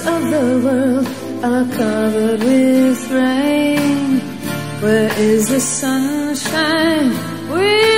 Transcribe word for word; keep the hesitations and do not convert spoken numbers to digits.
of the world are covered with rain. Where is the sunshine we